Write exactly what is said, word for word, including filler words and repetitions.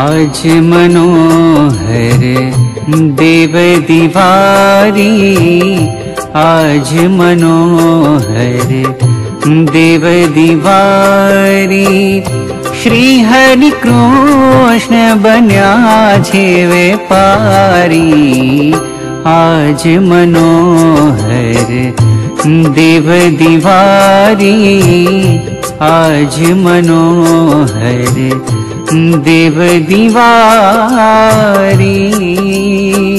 आज मनोहर देव दीवारी, आज मनोहर देव दीवारी। श्री हरि कृष्ण बन्या छेवे पारी, आज मनोहर देव दीवारी, आज मनोहर देव दीवारी।